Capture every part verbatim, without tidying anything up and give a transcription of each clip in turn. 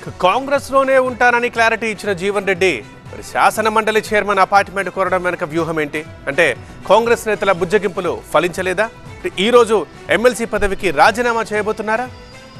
కాంగ్రెస్ లోనే ఉంటానని క్లారిటీ ఇచ్చిన జీవన్ రెడ్డి మరి శాసన మండలి చైర్మన్ అపాయింట్మెంట్ కోరడం వెనుక వ్యూహం ఏంటి అంటే కాంగ్రెస్ నేతల బుజ్జగింపులు ఫలించలేదా? ఈ రోజు ఎమ్మెల్సీ పదవికి రాజీనామా చేయబోతున్నారా?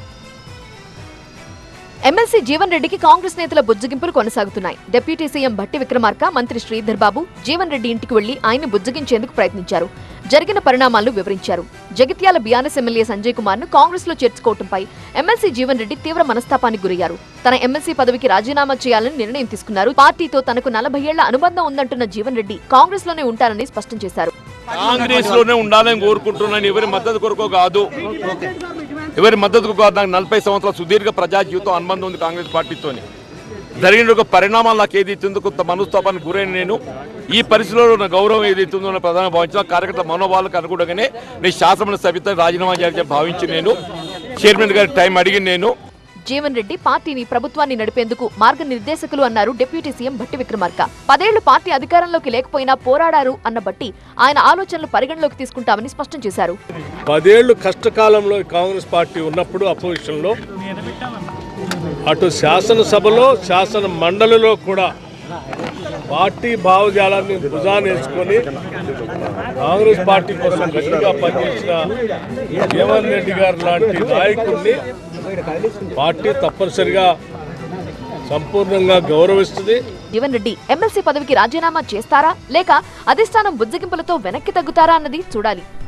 ఎమ్మెల్సీ జీవన్ రెడ్డికి కాంగ్రెస్ నేతల బుజ్జగింపులు కొనసాగుతున్నాయి. డిప్యూటీ సీఎం భట్టి విక్రమార్క, మంత్రి శ్రీధర్ బాబు జీవన్ రెడ్డి ఇంటికి వెళ్లి ఆయన బుజ్జగించేందుకు ప్రయత్నించారు. జరిగిన పరిణామాలను వివరించారు. జగిత్యాల బీఆర్ఎస్ ఎమ్మెల్యే సంజయ్ కుమార్ ను కాంగ్రెస్ లో చేర్చుకోవడంపై ఎమ్మెల్సీ జీవన్ రెడ్డి తీవ్ర మనస్తాపానికి గురయ్యారు. తన ఎమ్మెల్సీ పదవికి రాజీనామా చేయాలని నిర్ణయం తీసుకున్నారు. పార్టీతో తనకు నలభై ఏళ్ల అనుబంధం ఉందంటున్న జీవన్ రెడ్డి కాంగ్రెస్ లోనే ఉంటారని స్పష్టం చేశారు. కాంగ్రెస్ లోనే ఉండాలని కోరుకుంటున్నాను. ఎవరి మద్దతు కొరకు కాదు, ఎవరి మద్దతుకు కాదు. నాకు నలభై సంవత్సరాల సుదీర్ఘ ప్రజా జీవితం అనుబంధం ఉంది కాంగ్రెస్ పార్టీతో. జరిగిన ఒక పరిణామాలు నాకు ఏదైతుందో కొంత మనస్తాపానికి గురైన నేను ఈ పరిస్థితిలో నా గౌరవం ఏదైతుందో నా ప్రధాన భావించిన కార్యకర్త మనోభావాలకు అనుగుణంగానే నేను శాసనమండలి సభ్యత రాజీనామా చేయాలని భావించి నేను చైర్మన్ గారి టైం అడిగి నేను జీవన్ రెడ్డి పార్టీని ప్రభుత్వాన్ని నడిపేందుకు మార్గనిర్దేశకులు అన్నారు డిప్యూటీ సీఎం భట్టి విక్రమార్క. పదేళ్లు పార్టీ అధికారంలోకి లేకపోయినా పోరాడారు అన్న బట్టి ఆయన ఆలోచనలు పరిగణలోకి తీసుకుంటామని స్పష్టం చేశారు. పదేళ్లు కష్టకాలంలో కాంగ్రెస్ పార్టీ ఉన్నప్పుడు అపోజిషన్ లో అటు శాసనసభలో శాసన మండలిలో కూడా పార్టీ భావజాలాన్ని భుజాన్ని వేసుకొని కాంగ్రెస్ పార్టీ కోసం గట్టిగా పనిచేసిన జీవన్ రెడ్డి గారు లాంటి నాయకుడిని పార్టీ తప్పనిసరిగా సంపూర్ణంగా గౌరవిస్తుంది. జీవన్ రెడ్డి ఎమ్మెల్సీ పదవికి రాజీనామా చేస్తారా లేక అధిష్టానం బుజ్జగింపులతో వెనక్కి తగ్గుతారా అన్నది చూడాలి.